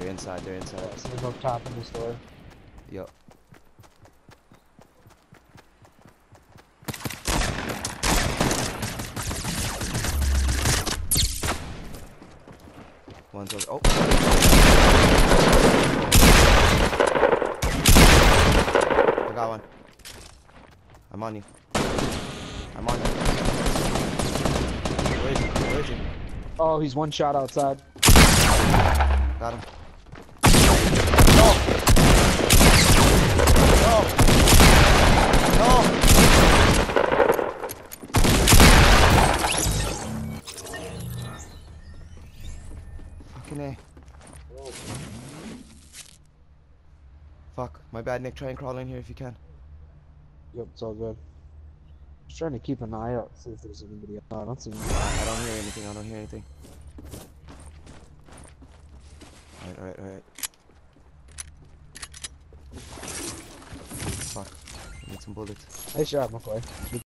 They're inside, they're inside. Yeah, so there's up top in the store. Yup. One's over. Oh! I got one. I'm on you. I'm on you. Where is he? Where is he? Oh, he's one shot outside. Got him. No! No! Fucking A. Fuck. My bad, Nick. Try and crawl in here if you can. Yep, it's all good. Just trying to keep an eye out, see if there's anybody else. No, I don't see anybody. I don't hear anything. I don't hear anything. Alright, alright, alright. Fuck. I need some bullets. Nice shot, McCoy.